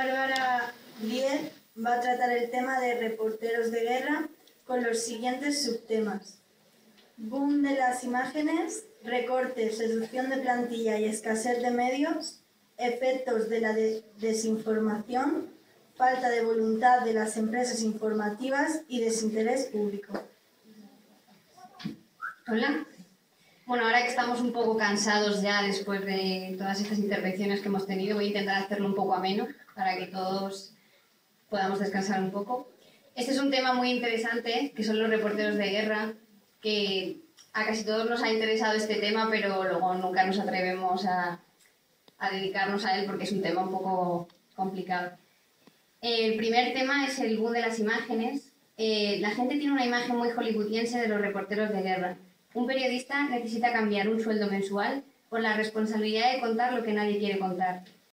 Bárbara Díez va a tratar el tema de reporteros de guerra con los siguientes subtemas: boom de las imágenes, recortes, reducción de plantilla y escasez de medios, efectos de la desinformación, falta de voluntad de las empresas informativas y desinterés público. Hola. Bueno, ahora que estamos un poco cansados ya después de todas estas intervenciones que hemos tenido, voy a intentar hacerlo un poco ameno para que todos podamos descansar un poco. Este es un tema muy interesante, que son los reporteros de guerra, que a casi todos nos ha interesado este tema, pero luego nunca nos atrevemos a dedicarnos a él porque es un tema un poco complicado. El primer tema es el boom de las imágenes. La gente tiene una imagen muy hollywoodiense de los reporteros de guerra. Un periodista necesita cambiar un sueldo mensual por la responsabilidad de contar lo que nadie quiere contar.